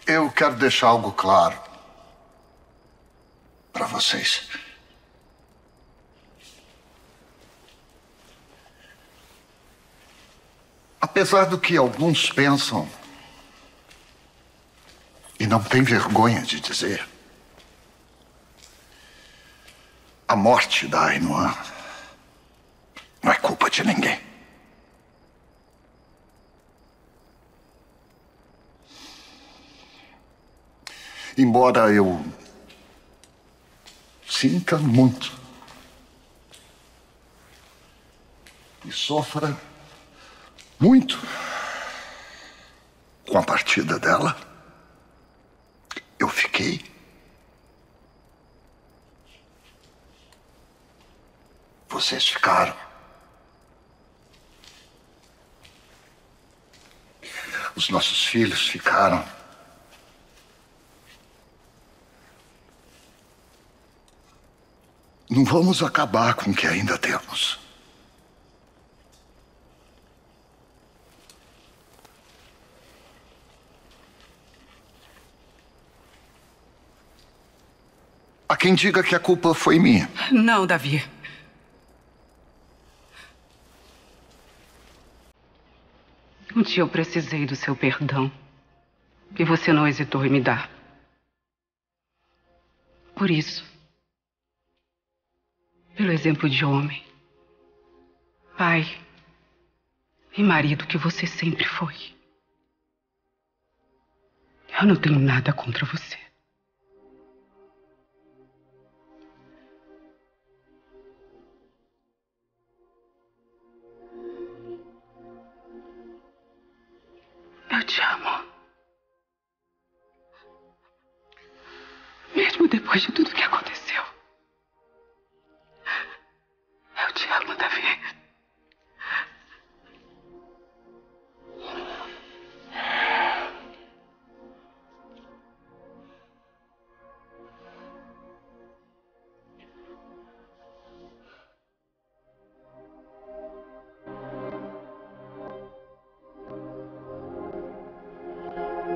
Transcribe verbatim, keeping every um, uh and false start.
Eu quero deixar algo claro para vocês. Apesar do que alguns pensam, e não tem vergonha de dizer, a morte da Ainhoa não é culpa de ninguém. Embora eu sinta muito e sofra muito com a partida dela, eu fiquei. Vocês ficaram. Os nossos filhos ficaram. Não vamos acabar com o que ainda temos. Há quem diga que a culpa foi minha. Não, Davi. Um dia eu precisei do seu perdão. E você não hesitou em me dar. Por isso, pelo exemplo de homem, pai e marido que você sempre foi, eu não tenho nada contra você. Eu te amo. Mesmo depois de tudo que